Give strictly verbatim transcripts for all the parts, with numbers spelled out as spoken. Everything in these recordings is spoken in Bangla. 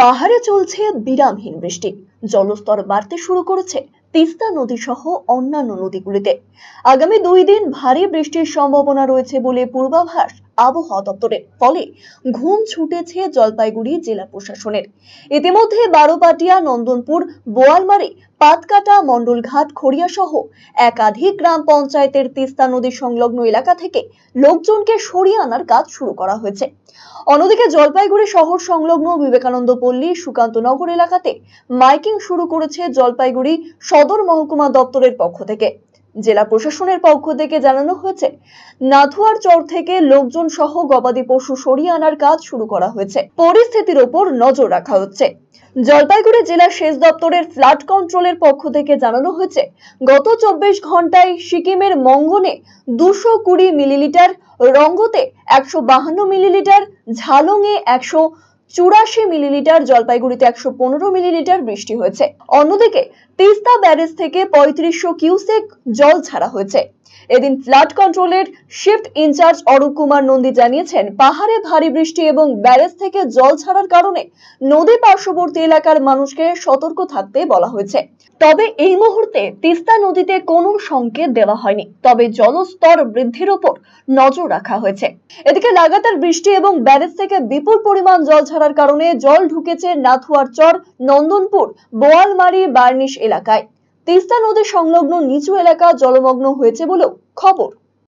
পাহাড়ে চলছে বিরামহীন বৃষ্টি। জলস্তর বাড়তে শুরু করেছে তিস্তা নদী সহ অন্যান্য নদীগুলিতে। আগামী দুই দিন ভারী বৃষ্টির সম্ভাবনা রয়েছে বলে পূর্বাভাস আবহাওয়া দপ্তরের। ফলে ঘুম ছুটেছে জলপাইগুড়ি জেলা প্রশাসনের। ইতিমধ্যে বারোপাটিয়া, নন্দনপুর, বোয়ালমারী, পাতকাটা, মন্ডলঘাট, খড়িয়া সহ একাধিক গ্রাম পঞ্চায়েতের তিস্তা নদী সংলগ্ন এলাকা থেকে লোকজনকে সরিয়ে আনার কাজ শুরু করা হয়েছে। অন্যদিকে জলপাইগুড়ি শহর সংলগ্ন বিবেকানন্দ পল্লী, সুকান্তনগর এলাকাতে মাইকিং শুরু করেছে জলপাইগুড়ি সদর মহকুমা দপ্তরের পক্ষ থেকে। জেলা প্রশাসনের পক্ষ থেকে জানানো হয়েছে, নাথুয়ার চর থেকে লোকজন সহ গবাদি পশু সরিয়ে আনার কাজ শুরু করা হয়েছে। পরিস্থিতির ওপর নজর রাখা হচ্ছে। জলপাইগুড়ি জেলা সেচ দপ্তরের ফ্লাড কন্ট্রোলের পক্ষ থেকে জানানো হয়েছে, গত চব্বিশ ঘন্টায় সিকিমের মঙ্গনে দুশো কুড়ি মিলিলিটার, রঙ্গতে একশো বাহান্ন মিলিলিটার, ঝালংয়ে একশো চুরাশি মিলিলিটার, জলপাইগুড়িতে একশো পনেরো মিলিলিটার বৃষ্টি হয়েছে। অন্যদিকে তিস্তা ব্যারেজ থেকে পঁয়ত্রিশশো কিউসেক জল ছাড়া হয়েছে। এদিন ফ্লাড কন্ট্রোলের শিফট ইনচার্জ অরূপ কুমার নন্দী জানিয়েছেন, পাহাড়ে ভারী বৃষ্টি এবং ব্যারেজ থেকে জল ছাড়ার কারণে নদী পার্শ্ববর্তী এলাকার মানুষকে সতর্ক থাকতে বলা হয়েছে। তবে এই মুহূর্তে তিস্তা নদীতে কোনো সংকেত দেওয়া হয়নি, তবে জলস্তর বৃদ্ধির উপর নজর রাখা হয়েছে। এদিকে লাগাতার বৃষ্টি এবং ব্যারেজ থেকে বিপুল পরিমাণ জল ছাড়ার কারণে জল ঢুকেছে নাথুয়ার চর, নন্দনপুর, বোয়ালমারী, বার্নিশ এলাকায়। তিস্তা নদী সংলগ্ন নিচু এলাকা জলমগ্ন হয়েছে বলেও খবর।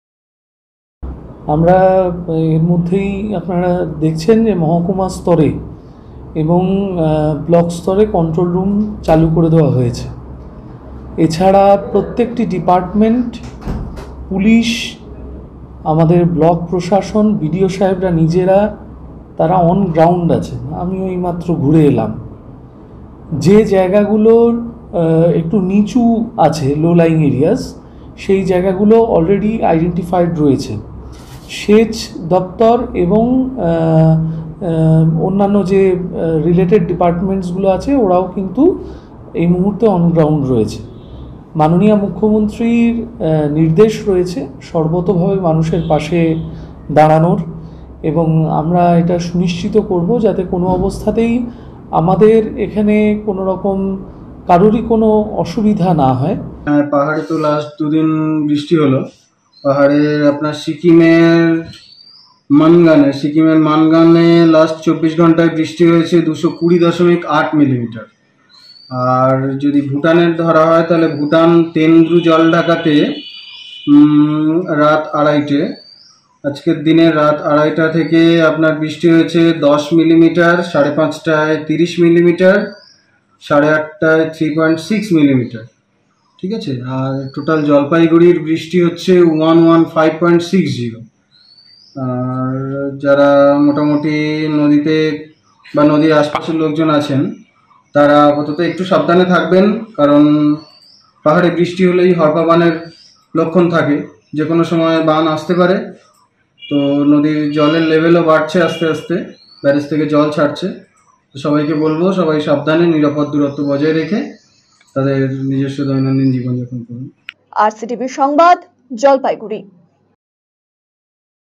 আমরা এর মধ্যেই আপনারা দেখছেন যে মহকুমা স্তরে এবং ব্লক স্তরে কন্ট্রোল রুম চালু করে দেওয়া হয়েছে। এছাড়া প্রত্যেকটি ডিপার্টমেন্ট, পুলিশ, আমাদের ব্লক প্রশাসন, বিডিও সাহেবরা নিজেরা তারা অন গ্রাউন্ড আছেন। আমি ওই মাত্র ঘুরে এলাম। যে জায়গাগুলোর একটু নিচু আছে, লো লাইং এরিয়াস, সেই জায়গাগুলো অলরেডি আইডেন্টিফাইড রয়েছে। সেচ দপ্তর এবং অন্যান্য যে রিলেটেড ডিপার্টমেন্টসগুলো আছে ওরাও কিন্তু এই মুহূর্তে অন গ্রাউন্ড রয়েছে। মাননীয় মুখ্যমন্ত্রীর নির্দেশ রয়েছে সর্বতোভাবে মানুষের পাশে দাঁড়ানোর, এবং আমরা এটা সুনিশ্চিত করব যাতে কোনো অবস্থাতেই আমাদের এখানে কোনো রকম কারোরই কোনো অসুবিধা না হয়। পাহাড়ে তো লাস্ট দুদিন বৃষ্টি হলো। পাহাড়ের আপনার সিকিমের মানগানে সিকিমের মানগানে লাস্ট চব্বিশ ঘন্টায় বৃষ্টি হয়েছে দুশো কুড়ি দশমিক আট মিলিমিটার। আর যদি ভুটানের ধরা হয় তাহলে ভুটান তেন্দ্রু জল ঢাকাতে রাত আড়াইটে আজকের দিনে রাত আড়াইটা থেকে আপনার বৃষ্টি হয়েছে দশ মিলিমিটার, সাড়ে পাঁচটায় তিরিশ মিলিমিটার, সাড়ে আটটায় থ্রি পয়েন্ট সিক্স মিলিমিটার। ঠিক আছে। আর টোটাল জলপাইগুড়ির বৃষ্টি হচ্ছে one one five point six zero. আর যারা মোটামুটি নদীতে বা নদীর আশপাশের লোকজন আছেন তারা আপাতত একটু সাবধানে থাকবেন, কারণ পাহাড়ে বৃষ্টি হলেই হরপা বানের লক্ষণ থাকে, যে কোনো সময় বান আসতে পারে। তো নদীর জলের লেভেলও বাড়ছে আস্তে আস্তে, ব্যারেজ থেকে জল ছাড়ছে। তো সবাইকে বলবো সবাই সাবধানে নিরাপদ দূরত্ব বজায় রেখে তাদের নিজস্ব দৈনন্দিন জীবনযাপন করুন। আরসিটিভি সংবাদ, জলপাইগুড়ি।